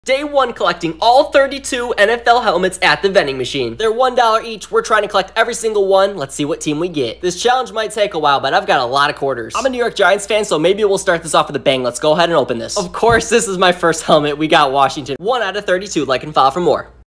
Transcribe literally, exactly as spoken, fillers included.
Day one, collecting all thirty-two N F L helmets at the vending machine. They're one dollar each. We're trying to collect every single one. Let's see what team we get. This challenge might take a while, but I've got a lot of quarters. I'm a New York Giants fan, so maybe we'll start this off with a bang. Let's go ahead and open this. Of course, this is my first helmet. We got Washington. one out of thirty-two. Like and follow for more.